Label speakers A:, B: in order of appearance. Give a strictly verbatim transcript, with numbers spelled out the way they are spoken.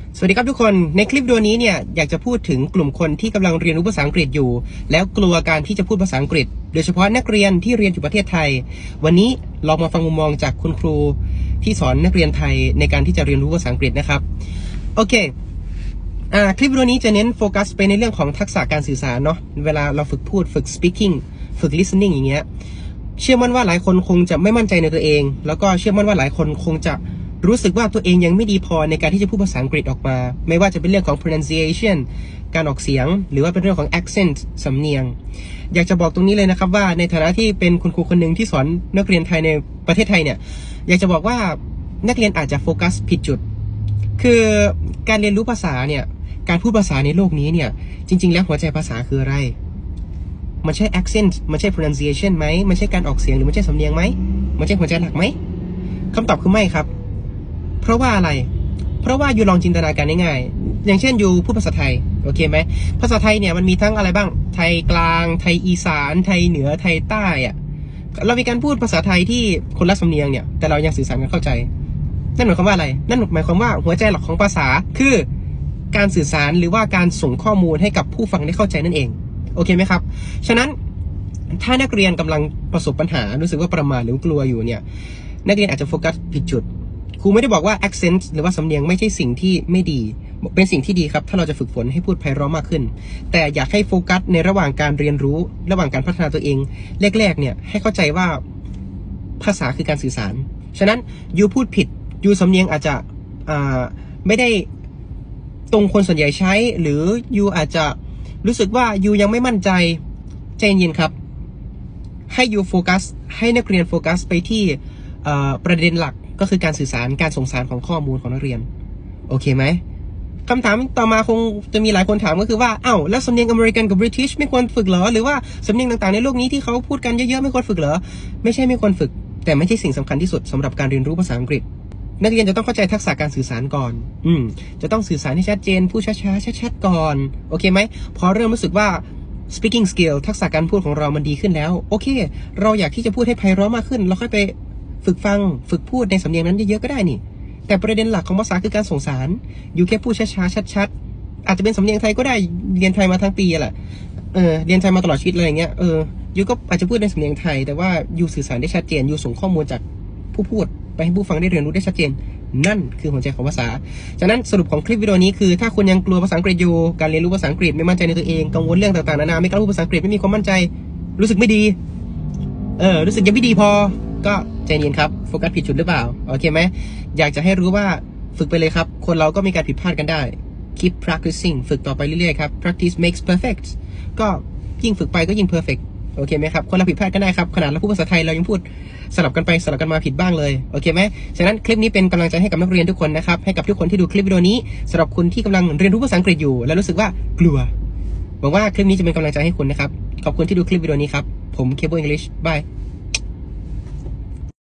A: สวัสดีครับทุกคนในคลิปวิดีโอนี้เนี่ยอยากจะพูดถึงกลุ่มคนที่กำลังเรียนรู้ภาษาอังกฤษอยู่แล้วกลัวการที่จะพูดภาษาอังกฤษโดยเฉพาะนักเรียนที่เรียนอยู่ประเทศไทยวันนี้ลองมาฟังมุมมองจากคุณครูที่สอนนักเรียนไทยในการที่จะเรียนรู้ภาษาอังกฤษนะครับโอเคอ่าคลิปวิดีโอนี้จะเน้นโฟกัสไปในเรื่องของทักษะการสื่อสารเนาะเวลาเราฝึกพูดฝึก speaking ฝึก listening อย่างเงี้ยเชื่อมั่นว่าหลายคนคงจะไม่มั่นใจในตัวเองแล้วก็เชื่อมั่นว่าหลายคนคงจะรู้สึกว่าตัวเองยังไม่ดีพอในการที่จะพูดภาษาอังกฤษออกมาไม่ว่าจะเป็นเรื่องของ pronunciation การออกเสียงหรือว่าเป็นเรื่องของ accent สำเนียงอยากจะบอกตรงนี้เลยนะครับว่าในฐานะที่เป็นคุณครูคนหนึ่งที่สอนนักเรียนไทยในประเทศไทยเนี่ยอยากจะบอกว่านักเรียนอาจจะโฟกัสผิดจุดคือการเรียนรู้ภาษาเนี่ยการพูดภาษาในโลกนี้เนี่ยจริงๆแล้วหัวใจภาษาคืออะไรมันใช่ accent มันใช่ pronunciation ไหมมันใช่การออกเสียงหรือมันใช่สำเนียงไหมมันใช่หัวใจหลักไหมคำตอบคือไม่ครับเพราะว่าอะไรเพราะว่าอยู่ลองจินตนาการง่ายๆอย่างเช่นอยู่พูดภาษาไทยโอเคไหมภาษาไทยเนี่ยมันมีทั้งอะไรบ้างไทยกลางไทยอีสานไทยเหนือไทยใต้อะเรามีการพูดภาษาไทยที่คนละสำเนียงเนี่ยแต่เรายังสื่อสารกันเข้าใจนั่นหมายความว่าอะไรนั่นหมายความว่าหัวใจหลักของภาษาคือการสื่อสารหรือว่าการส่งข้อมูลให้กับผู้ฟังได้เข้าใจนั่นเองโอเคไหมครับฉะนั้นถ้านักเรียนกำลังประสบปัญหารู้สึกว่าประมาทหรือกลัวอยู่เนี่ยนักเรียนอาจจะโฟกัสผิดจุดครูไม่ได้บอกว่า accent หรือว่าสำเนียงไม่ใช่สิ่งที่ไม่ดีเป็นสิ่งที่ดีครับถ้าเราจะฝึกฝนให้พูดไพเราะมากขึ้นแต่อยากให้โฟกัสในระหว่างการเรียนรู้ระหว่างการพัฒนาตัวเองแรกๆเนี่ยให้เข้าใจว่าภาษาคือการสื่อสารฉะนั้นยูพูดผิดยูสำเนียงอาจจะอ่าไม่ได้ตรงคนส่วนใหญ่ใช้หรือยูอาจจะรู้สึกว่ายูยังไม่มั่นใจใจเย็นครับให้ยูโฟกัสให้นักเรียนโฟกัสไปที่ประเด็นหลักก็คือการสื่อสารการส่งสารของข้อมูลของนักเรียนโอเคไหมคำถามต่อมาคงจะมีหลายคนถามก็คือว่าอ้าวแล้วสำเนียงอเมริกันกับบริติชไม่ควรฝึกเหรอหรือว่าสำเนียงต่างๆในโลกนี้ที่เขาพูดกันเยอะๆไม่ควรฝึกเหรอไม่ใช่ไม่ควรฝึกแต่ไม่ใช่สิ่งสำคัญที่สุดสำหรับการเรียนรู้ภาษาอังกฤษนักเรียนจะต้องเข้าใจทักษะการสื่อสารก่อนอืมจะต้องสื่อสารให้ชัดเจนพูดช้าๆชัดๆก่อนโอเคไหมพอเริ่มรู้สึกว่า speaking skill ทักษะการพูดของเรามันดีขึ้นแล้วโอเคเราอยากที่จะพูดให้ไพเราะมากขึ้นเราค่อยไปฝึกฟังฝึกพูดในสำเนียงนั้นเยอะๆก็ได้นี่แต่ประเด็นหลักของภาษาคือการส่งสารอยู่แค่พูดช้าๆชัดๆอาจจะเป็นสำเนียงไทยก็ได้เรียนไทยมาทั้งปีแหละเออเรียนไทยมาตลอดชีวิตอะไรอย่างเงี้ยเออยูก็อาจจะพูดในสำเนียงไทยแต่ว่ายูสื่อสารได้ชัดเจนยูส่งข้อมูลจากผู้พูดไปให้ผู้ฟังได้เรียนรู้ได้ชัดเจนนั่นคือหัวใจของภาษาฉะนั้นสรุปของคลิปวิดีโอนี้คือถ้าคุณยังกลัวภาษาอังกฤษอยู่การเรียนรู้ภาษาอังกฤษไม่มั่นใจในตัวเองกังวลเรื่องต่างๆนานาไม่กล้าพูดภาษาอังกฤษไม่มีความมั่นใจรู้สึกไม่ดีเออรู้สึกยังไม่ดีพอก็ใจเย็นครับโฟกัสผิดจุดหรือเปล่าโอเคไหมอยากจะให้รู้ว่าฝึกไปเลยครับคนเราก็มีการผิดพลาดกันได้ keep practicing ฝึกต่อไปเรื่อยๆครับ practice makes perfect ก็ยิ่งฝึกไปก็ยิ่ง perfect โอเคไหมครับคนเราผิดพลาดกันได้ครับขนาดเราพูดภาษาไทยเรายังพูดสลับกันไปสลับกันมาผิดบ้างเลยโอเคไหมฉะนั้นคลิปนี้เป็นกำลังใจให้กับนักเรียนทุกคนนะครับให้กับทุกคนที่ดูคลิปวิดีโอนี้สำหรับคุณที่กำลังเรียนรู้ภาษาอังกฤษอยู่และรู้สึกว่ากลัวหวังว่าคลิปนี้จะเป็นกำลังใจให้คุณนะครับขอบคุณที่ดูคลิปวิดีโอนี้ครับผม Cable English บาย